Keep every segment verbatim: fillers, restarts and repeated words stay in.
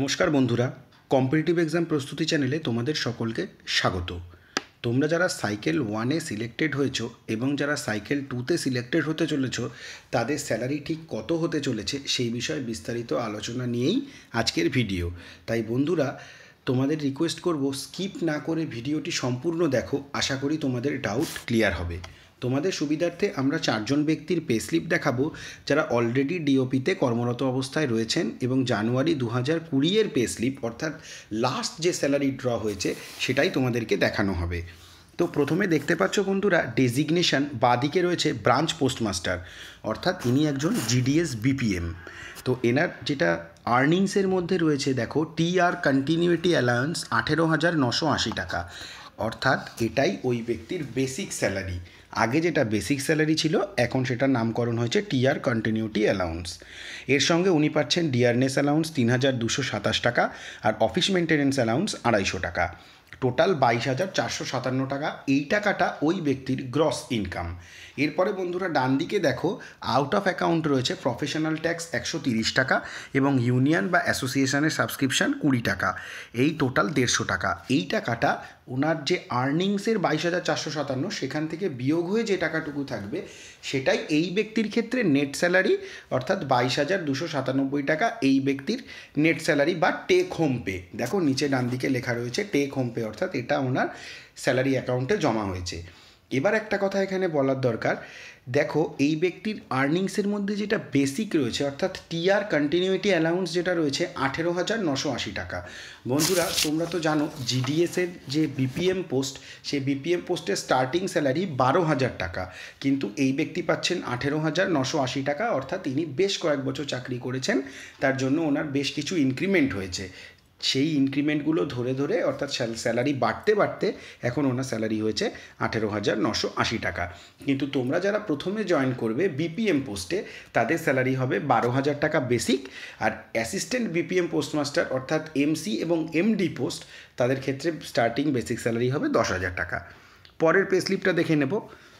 নমস্কার বন্ধুরা, competitive exam প্রস্তুতি চ্যানেলে তোমাদের সকলকে স্বাগত। তোমরা যারা সাইকেল ওয়ানে সিলেক্টেড হয়েছো এবং যারা সাইকেল টুতে সিলেক্টেড হতে চলেছো, তাদের স্যালারি ঠিক কত হতে চলেছে সেই বিষয়ে বিস্তারিত আলোচনা নিয়েই আজকের ভিডিও। তাই বন্ধুরা, তোমাদের রিকোয়েস্ট করব, স্কিপ না করে ভিডিওটি সম্পূর্ণ দেখো। আশা করি তোমাদের ডাউট ক্লিয়ার হবে। তোমাদের সুবিধার্থে আমরা চারজন ব্যক্তির পে স্লিপ দেখাবো যারা অলরেডি ডিওপিতে কর্মরত অবস্থায় রয়েছেন এবং জানুয়ারি দু হাজার কুড়িয়ের পে স্লিপ অর্থাৎ লাস্ট যে স্যালারি ড্র হয়েছে সেটাই তোমাদেরকে দেখানো হবে। তো প্রথমে দেখতে পাচ্ছ বন্ধুরা, ডেজিগনেশন বাদিকে রয়েছে ব্রাঞ্চ পোস্টমাস্টার, অর্থাৎ ইনি একজন জিডিএস বিপিএম। তো এনার যেটা আর্নিংসের মধ্যে রয়েছে, দেখো, টি আর কন্টিনিউটি অ্যালাউন্স আঠেরো হাজার নশো আশি টাকা, অর্থাৎ এটাই ওই ব্যক্তির বেসিক স্যালারি। আগে যেটা বেসিক স্যালারি ছিল, এখন সেটার নামকরণ হয়েছে টিআর কন্টিনিউটি অ্যালাউন্স। এর সঙ্গে উনি পাচ্ছেন ডিয়ারনেস অ্যালাউন্স তিন হাজার দুশো সাতাশ টাকা আর অফিস মেনটেন্যান্স অ্যালাউন্স আড়াইশো টাকা, টোটাল বাইশ হাজার চারশো সাতান্ন টাকা। এই টাকাটা ওই ব্যক্তির গ্রস ইনকাম। এরপরে বন্ধুরা ডান দিকে দেখো, আউট অফ অ্যাকাউন্ট রয়েছে প্রফেশনাল ট্যাক্স একশো তিরিশ টাকা এবং ইউনিয়ন বা অ্যাসোসিয়েশনের সাবস্ক্রিপশান কুড়ি টাকা, এই টোটাল দেড়শো টাকা। এই টাকাটা ওনার যে আর্নিংসের বাইশ হাজার চারশো সাতান্ন সেখান থেকে বিয়োগ হয়ে যে টাকাটুকু থাকবে সেটাই এই ব্যক্তির ক্ষেত্রে নেট স্যালারি, অর্থাৎ বাইশ হাজার দুশো সাতানব্বই টাকা এই ব্যক্তির নেট স্যালারি বা টেক হোম পে। দেখো নিচে ডান দিকে লেখা রয়েছে টেক হোম পে, অর্থাৎ এটা ওনার স্যালারি অ্যাকাউন্টে জমা হয়েছে। এবার একটা কথা এখানে বলার দরকার, দেখো এই ব্যক্তির আর্নিংসের মধ্যে যেটা বেসিক রয়েছে অর্থাৎ টিআর কন্টিনিউটি অ্যালাউন্স যেটা রয়েছে আঠেরো হাজার নশো আশি টাকা। বন্ধুরা তোমরা তো জানো জিডিএসের যে বিপিএম পোস্ট, সেই বিপিএম পোস্টের স্টার্টিং স্যালারি বারো হাজার টাকা, কিন্তু এই ব্যক্তি পাচ্ছেন আঠেরো হাজার নশো আশি টাকা, অর্থাৎ তিনি বেশ কয়েক বছর চাকরি করেছেন, তার জন্য ওনার বেশ কিছু ইনক্রিমেন্ট হয়েছে। সেই ইনক্রিমেন্টগুলো ধরে ধরে অর্থাৎ স্যালারি বাড়তে বাড়তে এখন ওনার স্যালারি হয়েছে আঠেরো হাজার নশো আশি টাকা। কিন্তু তোমরা যারা প্রথমে জয়েন করবে বিপিএম পোস্টে, তাদের স্যালারি হবে বারো হাজার টাকা বেসিক, আর অ্যাসিস্ট্যান্ট বিপিএম পোস্টমাস্টার অর্থাৎ এমসি এবং এমডি পোস্ট, তাদের ক্ষেত্রে স্টার্টিং বেসিক স্যালারি হবে দশ হাজার টাকা। পরের পে স্লিপটা দেখে নেব।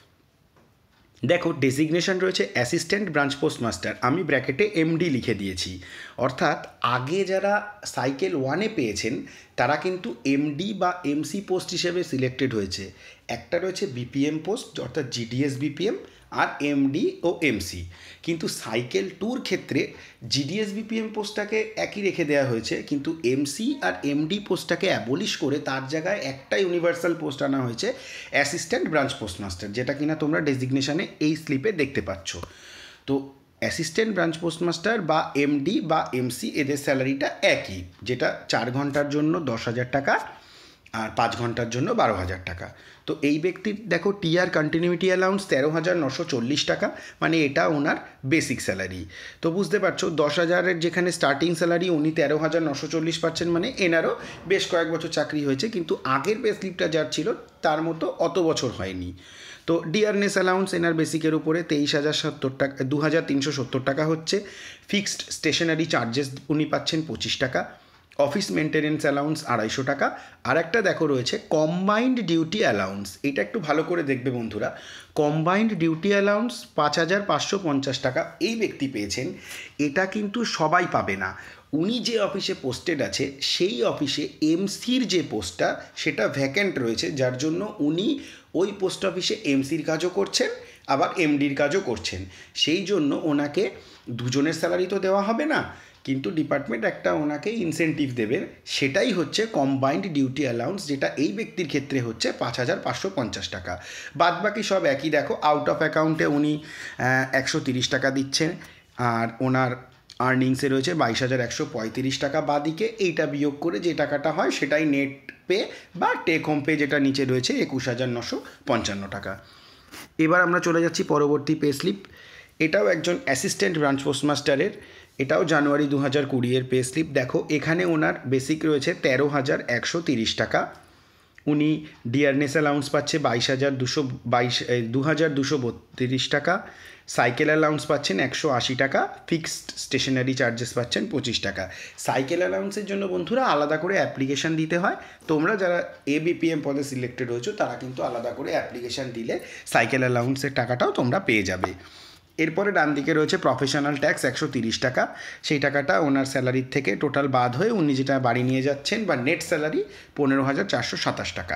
দেখো ডেজিগনেশন রয়েছে অ্যাসিস্ট্যান্ট ব্রাঞ্চ পোস্টমাস্টার, আমি ব্র্যাকেটে এমডি লিখে দিয়েছি। অর্থাৎ আগে যারা সাইকেল ওয়ানে পেয়েছেন তারা কিন্তু এমডি বা এমসি পোস্ট হিসেবে সিলেক্টেড হয়েছে। একটা রয়েছে বিপিএম পোস্ট অর্থাৎ জিডিএস বিপিএম আর এমডি ও এমসি, কিন্তু সাইকেল টুর ক্ষেত্রে জিডিএস বিপিএম পোস্টটাকে একই রেখে দেওয়া হয়েছে, কিন্তু এমসি আর এমডি পোস্টটাকে অ্যাবলিশ করে তার জায়গায় একটা ইউনিভার্সাল পোস্ট আনা হয়েছে অ্যাসিস্ট্যান্ট ব্রাঞ্চ পোস্টমাস্টার, যেটা কিনা তোমরা ডেজিগনেশনে এই স্লিপে দেখতে পাচ্ছ। তো অ্যাসিস্ট্যান্ট ব্রাঞ্চ পোস্টমাস্টার বা এমডি বা এমসি এদের স্যালারিটা একই, যেটা চার ঘন্টার জন্য দশ হাজার টাকা আর পাঁচ ঘন্টার জন্য বারো হাজার টাকা। তো এই ব্যক্তির দেখো টিআর কন্টিনিউটি অ্যালাউন্স তেরো হাজার নশো চল্লিশ টাকা, মানে এটা ওনার বেসিক স্যালারি। তো বুঝতে পারছো দশ হাজারের যেখানে স্টার্টিং স্যালারি উনি তেরো হাজার নশো চল্লিশ পাচ্ছেন, মানে এনারও বেশ কয়েক বছর চাকরি হয়েছে, কিন্তু আগের পে স্লিপটা যার ছিল তার মতো অত বছর হয়নি। তো ডিয়ারনেস অ্যালাউন্স এনার বেসিকের উপরে তেইশ হাজার সত্তর টাকা দু হাজার তিনশো সত্তর টাকা হচ্ছে। ফিক্সড স্টেশনারি চার্জেস উনি পাচ্ছেন পঁচিশ টাকা, অফিস মেনটেন্যান্স অ্যালাউন্স আড়াইশো টাকা। আর একটা দেখো রয়েছে কম্বাইন্ড ডিউটি অ্যালাউন্স, এটা একটু ভালো করে দেখবে বন্ধুরা। কম্বাইন্ড ডিউটি অ্যালাউন্স পাঁচ হাজার পাঁচশো পঞ্চাশ টাকা এই ব্যক্তি পেয়েছেন। এটা কিন্তু সবাই পাবে না। উনি যে অফিসে পোস্টেড আছে সেই অফিসে এমসির যে পোস্টটা সেটা ভ্যাকেন্ট রয়েছে, যার জন্য উনি ওই পোস্ট অফিসে এমসির কাজও করছেন আবার এমডির কাজও করছেন। সেই জন্য ওনাকে দুজনের স্যালারি তো দেওয়া হবে না, কিন্তু ডিপার্টমেন্ট একটা ওনাকে ইনসেন্টিভ দেবে, সেটাই হচ্ছে কম্বাইন্ড ডিউটি অ্যালাউন্স, যেটা এই ব্যক্তির ক্ষেত্রে হচ্ছে পাঁচ হাজার পাঁচশো পঞ্চাশ টাকা। বাদ বাকি সব একই। দেখো আউট অফ অ্যাকাউন্টে উনি একশো তিরিশ টাকা দিচ্ছেন আর ওনার আর্নিংসে রয়েছে বাইশ হাজার একশো পঁয়ত্রিশ টাকা। বাদিকে এইটা বিয়োগ করে যে টাকাটা হয় সেটাই নেট পে বা টেক হোম পে, যেটা নিচে রয়েছে একুশ হাজার নশো পঞ্চান্ন টাকা। এবার আমরা চলে যাচ্ছি পরবর্তী পে স্লিপ। এটাও একজন অ্যাসিস্ট্যান্ট ব্রাঞ্চ পোস্টমাস্টারের, এটাও জানুয়ারি দু হাজার কুড়িয়ের পে স্লিপ। দেখো এখানে ওনার বেসিক রয়েছে তেরো হাজার একশো তিরিশ টাকা, উনি ডিয়ারনেস অ্যালাউন্স পাচ্ছে বাইশ হাজার দুশো বাইশ দু হাজার দুশো বত্রিশ টাকা, সাইকেল অ্যালাউন্স পাচ্ছেন একশো আশি টাকা, ফিক্সড স্টেশনারি চার্জেস পাচ্ছেন পঁচিশ টাকা। সাইকেল অ্যালাউন্সের জন্য বন্ধুরা আলাদা করে অ্যাপ্লিকেশান দিতে হয়, তোমরা যারা এবিপিএম পদে সিলেক্টেড হয়েছো তারা কিন্তু আলাদা করে অ্যাপ্লিকেশান দিলে সাইকেল অ্যালাউন্সের টাকাটাও তোমরা পেয়ে যাবে। এরপরে ডান দিকে রয়েছে প্রফেশনাল ট্যাক্স একশো তিরিশ টাকা, সেই টাকাটা ওনার স্যালারির থেকে টোটাল বাদ হয়ে উনি যেটা বাড়ি নিয়ে যাচ্ছেন বা নেট স্যালারি পনেরো হাজার চারশো সাতাশ টাকা।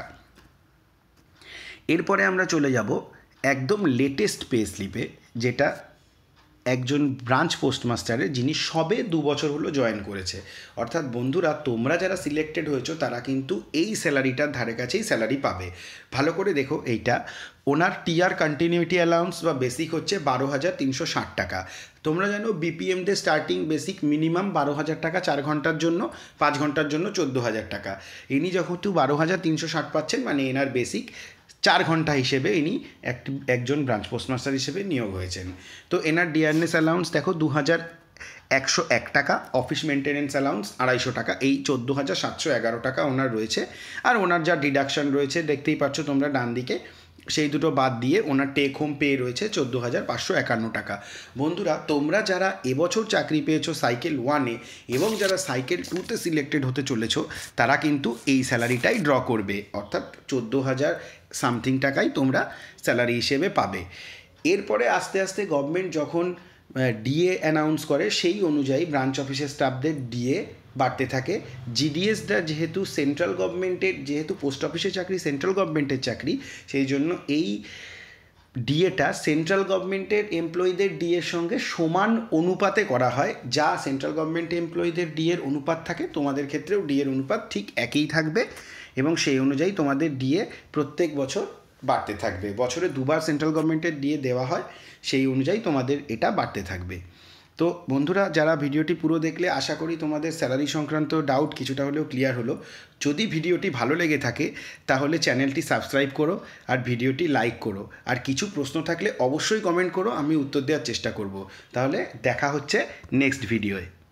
এরপরে আমরা চলে যাব একদম লেটেস্ট পে স্লিপে, যেটা একজন ব্রাঞ্চ পোস্টমাস্টারের, যিনি সবে দু বছর হলো জয়েন করেছে। অর্থাৎ বন্ধুরা, তোমরা যারা সিলেক্টেড হয়েছো তারা কিন্তু এই স্যালারিটার ধারে কাছেই স্যালারি পাবে। ভালো করে দেখো, এইটা ওনার টিআর কন্টিনিউটি অ্যালাউন্স বা বেসিক হচ্ছে বারো হাজার তিনশো ষাট টাকা। তোমরা জানো বিপিএমদের স্টার্টিং বেসিক মিনিমাম বারো হাজার টাকা চার ঘন্টার জন্য, পাঁচ ঘন্টার জন্য চোদ্দো হাজার টাকা। ইনি যেহেতু বারো হাজার তিনশো ষাট পাচ্ছেন, মানে এনার বেসিক চার ঘন্টা হিসেবে ইনি একজন ব্রাঞ্চ পোস্টমাস্টার হিসেবে নিয়োগ হয়েছেন। তো এনার ডিআরএস অ্যালাউন্স দেখো দু হাজার একশো এক টাকা, অফিস মেনটেনেন্স অ্যালাউন্স আড়াইশো টাকা, এই চোদ্দো হাজার সাতশো এগারো টাকা ওনার রয়েছে। আর ওনার যা ডিডাকশন রয়েছে দেখতেই পাচ্ছ তোমরা ডান দিকে, সেই দুটো বাদ দিয়ে ওনার টেক হোম পে রয়েছে চোদ্দো হাজার পাঁচশো একান্ন টাকা। বন্ধুরা, তোমরা যারা এবছর চাকরি পেয়েছো সাইকেল ওয়ানে এবং যারা সাইকেল টুতে সিলেক্টেড হতে চলেছো, তারা কিন্তু এই স্যালারিটাই ড্র করবে, অর্থাৎ চোদ্দো হাজার সামথিং টাকাই তোমরা স্যালারি হিসেবে পাবে। এরপরে আস্তে আস্তে গভর্নমেন্ট যখন ডিএ অ্যানাউন্স করে, সেই অনুযায়ী ব্রাঞ্চ অফিসের স্টাফদের ডিএ বাড়তে থাকে। জিডিএসটা যেহেতু সেন্ট্রাল গভর্নমেন্টের, যেহেতু পোস্ট অফিসের চাকরি সেন্ট্রাল গভর্নমেন্টের চাকরি, সেই জন্য এই ডিএটা সেন্ট্রাল গভর্নমেন্টের এমপ্লয়ীদের ডিএর সঙ্গে সমান অনুপাতে করা হয়। যা সেন্ট্রাল গভর্নমেন্ট এমপ্লয়ীদের ডিএর অনুপাত থাকে, তোমাদের ক্ষেত্রেও ডিএর অনুপাত ঠিক একই থাকবে এবং সেই অনুযায়ী তোমাদের ডিএ প্রত্যেক বছর বাড়তে থাকবে। বছরে দুবার সেন্ট্রাল গভর্নমেন্টের ডিএ দেওয়া হয়, সেই অনুযায়ী তোমাদের এটা বাড়তে থাকবে। তো বন্ধুরা, যারা ভিডিওটি পুরো দেখলে আশা করি তোমাদের স্যালারি সংক্রান্ত ডাউট কিছুটা হলেও ক্লিয়ার হলো। যদি ভিডিওটি ভালো লেগে থাকে তাহলে চ্যানেলটি সাবস্ক্রাইব করো আর ভিডিওটি লাইক করো, আর কিছু প্রশ্ন থাকলে অবশ্যই কমেন্ট করো, আমি উত্তর দেওয়ার চেষ্টা করব। তাহলে দেখা হচ্ছে নেক্সট ভিডিওয়ে।